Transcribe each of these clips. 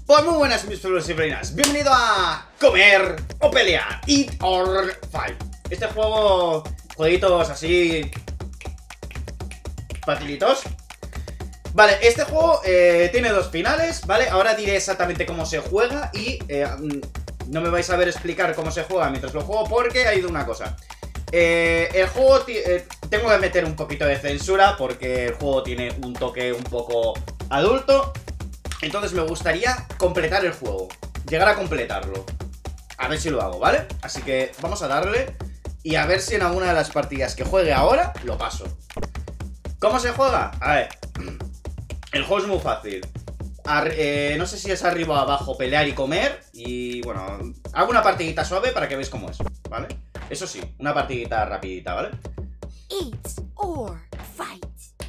Pues muy buenas mis flores y reinas, bienvenido a Comer o Pelear, Eat or Fight. Este juego, jueguitos así facilitos. Vale, este juego tiene dos finales, ¿vale? Ahora diré exactamente cómo se juega y no me vais a ver explicar cómo se juega mientras lo juego porque ha ido una cosa. El juego, tengo que meter un poquito de censura porque el juego tiene un toque un poco adulto. Entonces me gustaría completar el juego, llegar a completarlo. A ver si lo hago, ¿vale? Así que vamos a darle y a ver si en alguna de las partidas que juegue ahora lo paso. ¿Cómo se juega? A ver, el juego es muy fácil. No sé si es arriba o abajo, pelear y comer. Y bueno, hago una partidita suave para que veáis cómo es, ¿vale? Eso sí, una partidita rapidita, ¿vale? Eat or fight.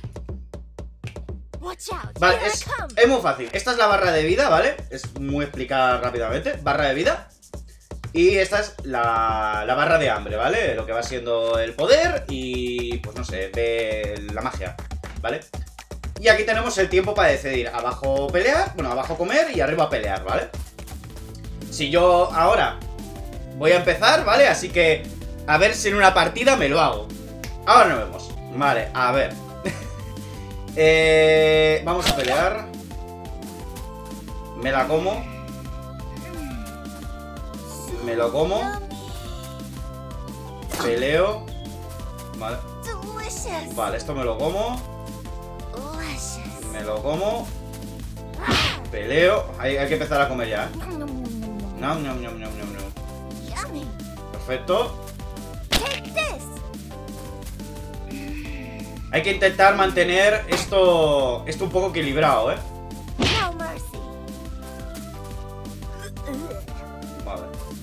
Watch out. Vale, es muy fácil. Esta es la barra de vida, ¿vale? Es muy explicar rápidamente. Barra de vida. Y esta es la barra de hambre, ¿vale? Lo que va siendo el poder y, pues no sé, la magia, ¿vale? Y aquí tenemos el tiempo para decidir. Abajo pelear, bueno, abajo comer y arriba pelear, ¿vale? Si yo ahora voy a empezar, ¿vale? Así que a ver si en una partida me lo hago. Ahora nos vemos. Vale, a ver. Vamos a pelear. Me la como. Me lo como. Peleo. Vale. Vale, esto me lo como. Me lo como. Peleo. Hay que empezar a comer ya, ¿eh? Nom, nom, nom, nom, nom, nom. Perfecto. Hay que intentar mantener esto un poco equilibrado, ¿eh? Vale.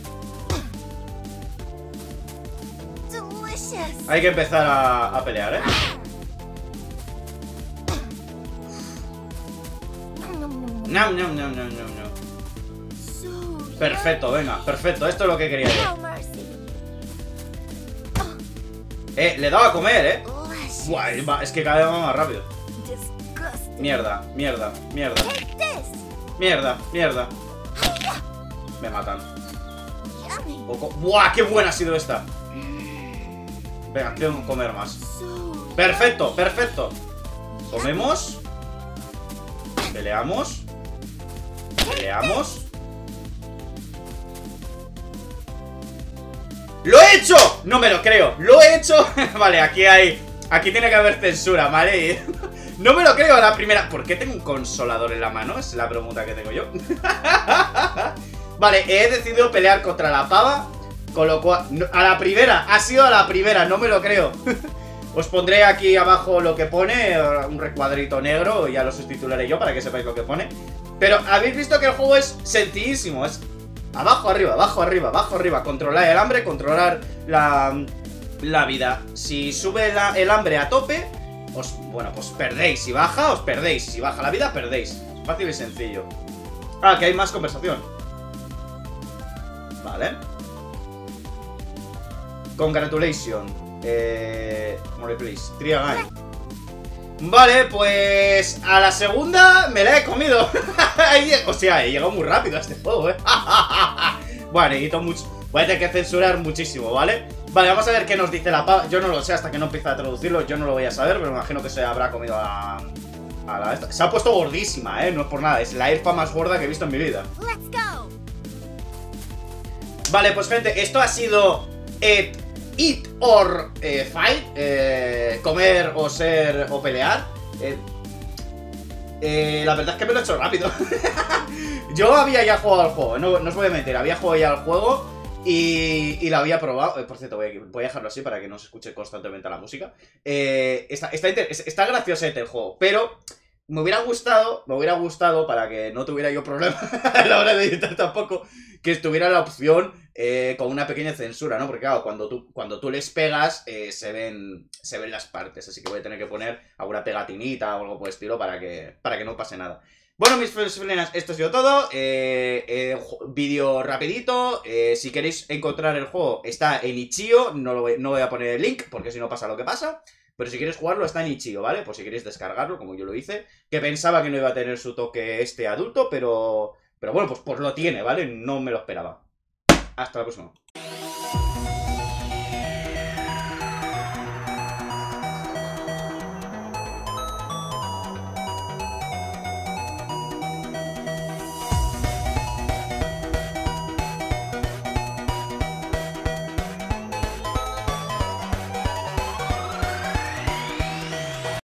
Hay que empezar a pelear, ¿eh? Nam, nam, nam, nam, nam, nam. Perfecto, venga, perfecto. Esto es lo que quería yo. Le he dado a comer, ¿eh? Buah, es que cada vez va más rápido. Mierda, mierda, mierda. Mierda, mierda. Me matan. Buah, qué buena ha sido esta. Venga, tengo que comer más. Perfecto, perfecto. Comemos. Peleamos. Peleamos. ¡Lo he hecho! No me lo creo. ¡Lo he hecho! Vale, aquí tiene que haber censura, ¿vale? No me lo creo a la primera. ¿Por qué tengo un consolador en la mano? Es la pregunta que tengo yo. Vale, he decidido pelear contra la pava. Con lo cual, a la primera. Ha sido a la primera, no me lo creo. Os pondré aquí abajo lo que pone. Un recuadrito negro. Ya lo sustituiré yo para que sepáis lo que pone. Pero habéis visto que el juego es sencillísimo. Es abajo, arriba, abajo, arriba, abajo, arriba. Controlar el hambre, controlar la vida. Si sube el hambre a tope, bueno, pues perdéis. Si baja, os perdéis. Si baja la vida, perdéis. Fácil y sencillo. Ah, que hay más conversación. Vale. Congratulations. More please. Try again. Vale, pues a la segunda me la he comido. O sea, he llegado muy rápido a este juego, ¿eh? Bueno, necesito mucho. Voy a tener que censurar muchísimo, ¿vale? Vale, vamos a ver qué nos dice la pava. Yo no lo sé hasta que no empiece a traducirlo. Yo no lo voy a saber, pero me imagino que se habrá comido a la esta. Se ha puesto gordísima, ¿eh? No es por nada. Es la elfa más gorda que he visto en mi vida. Vale, pues gente, esto ha sido Eat or Fight. Comer o ser o pelear. La verdad es que me lo he hecho rápido. Yo había ya jugado al juego, no os voy a mentir. Había jugado ya al juego y lo había probado. Por cierto, voy a dejarlo así para que no se escuche constantemente la música. Está graciosete el juego, pero me hubiera gustado para que no tuviera yo problema a la hora de editar tampoco, que estuviera la opción con una pequeña censura, ¿no? Porque claro, cuando tú les pegas, se ven las partes. Así que voy a tener que poner alguna pegatinita o algo por el estilo para que no pase nada. Bueno, mis frenas, esto ha sido todo. Vídeo rapidito. Si queréis encontrar el juego, está en Itch.io. No voy a poner el link, porque si no pasa lo que pasa. Pero si quieres jugarlo está en Itch.io, ¿vale? Por si queréis descargarlo, como yo lo hice. Que pensaba que no iba a tener su toque adulto, pero Pero bueno, pues lo tiene, ¿vale? No me lo esperaba. Hasta la próxima.